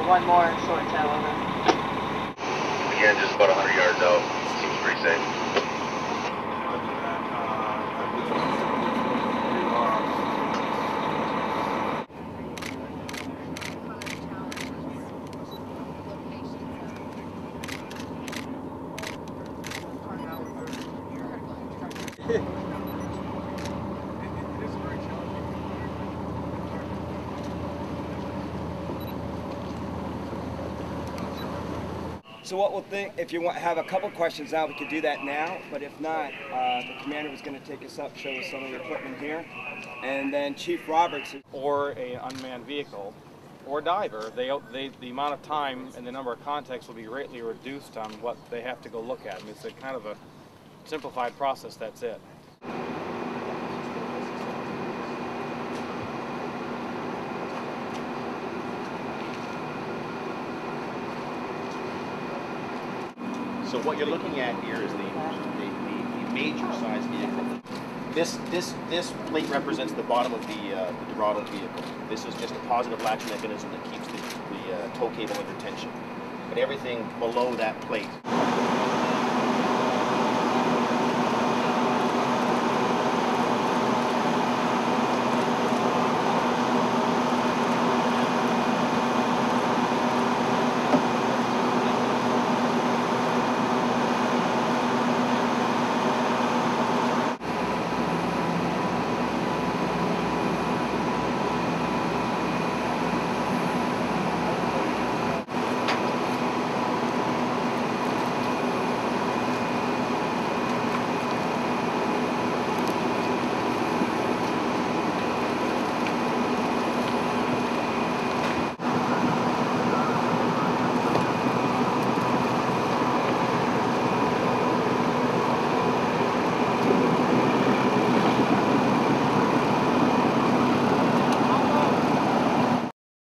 one more short tail over. Again, just about 100 yards out. Seems pretty safe. So what we'll think, if you want have a couple questions now, we could do that now, but if not, the commander was going to take us up, show us some of the equipment here, and then Chief Roberts. Or an unmanned vehicle, or diver, the amount of time and the number of contacts will be greatly reduced on what they have to go look at. I mean, it's a kind of a simplified process, that's it. So what you're looking at here is the major size vehicle. This plate represents the bottom of the Dorado vehicle. This is just a positive latch mechanism that keeps the tow cable under tension. But everything below that plate